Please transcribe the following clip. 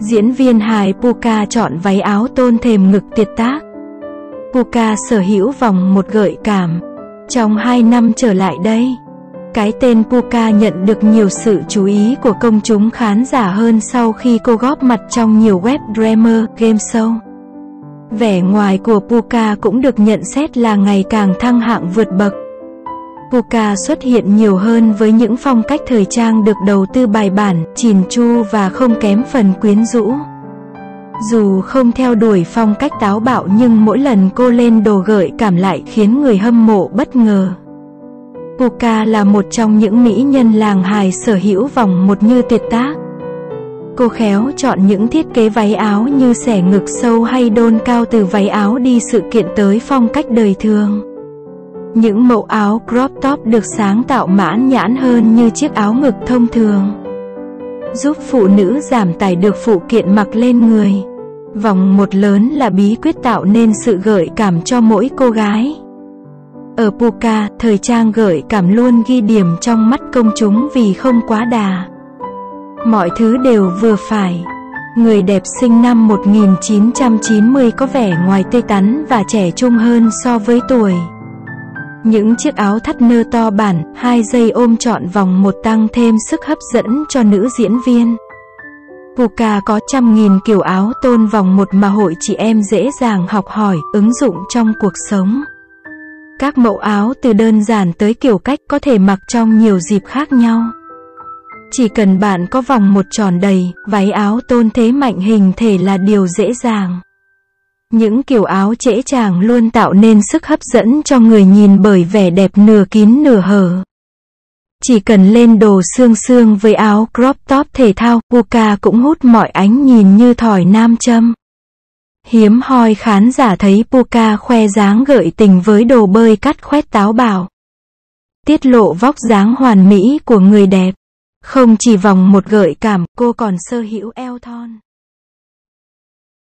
Diễn viên hài Puka chọn váy áo tôn thềm ngực tuyệt tác. Puka sở hữu vòng một gợi cảm. Trong 2 năm trở lại đây, cái tên Puka nhận được nhiều sự chú ý của công chúng khán giả hơn sau khi cô góp mặt trong nhiều web drama, game show. Vẻ ngoài của Puka cũng được nhận xét là ngày càng thăng hạng vượt bậc. Puka xuất hiện nhiều hơn với những phong cách thời trang được đầu tư bài bản, chỉn chu và không kém phần quyến rũ. Dù không theo đuổi phong cách táo bạo nhưng mỗi lần cô lên đồ gợi cảm lại khiến người hâm mộ bất ngờ. Puka là một trong những mỹ nhân làng hài sở hữu vòng một như tuyệt tác. Cô khéo chọn những thiết kế váy áo như xẻ ngực sâu hay đôn cao, từ váy áo đi sự kiện tới phong cách đời thường. Những mẫu áo crop top được sáng tạo mãn nhãn hơn như chiếc áo ngực thông thường, giúp phụ nữ giảm tải được phụ kiện mặc lên người. Vòng một lớn là bí quyết tạo nên sự gợi cảm cho mỗi cô gái. Ở Puka, thời trang gợi cảm luôn ghi điểm trong mắt công chúng vì không quá đà. Mọi thứ đều vừa phải. Người đẹp sinh năm 1990 có vẻ ngoài tươi tắn và trẻ trung hơn so với tuổi. Những chiếc áo thắt nơ to bản, 2 dây ôm trọn vòng một tăng thêm sức hấp dẫn cho nữ diễn viên. Puka có trăm nghìn kiểu áo tôn vòng một mà hội chị em dễ dàng học hỏi, ứng dụng trong cuộc sống. Các mẫu áo từ đơn giản tới kiểu cách có thể mặc trong nhiều dịp khác nhau. Chỉ cần bạn có vòng một tròn đầy, váy áo tôn thế mạnh hình thể là điều dễ dàng. Những kiểu áo trễ tràng luôn tạo nên sức hấp dẫn cho người nhìn bởi vẻ đẹp nửa kín nửa hở. Chỉ cần lên đồ xương xương với áo crop top thể thao, Puka cũng hút mọi ánh nhìn như thỏi nam châm. Hiếm hoi khán giả thấy Puka khoe dáng gợi tình với đồ bơi cắt khoét táo bạo, tiết lộ vóc dáng hoàn mỹ của người đẹp. Không chỉ vòng một gợi cảm, cô còn sở hữu eo thon.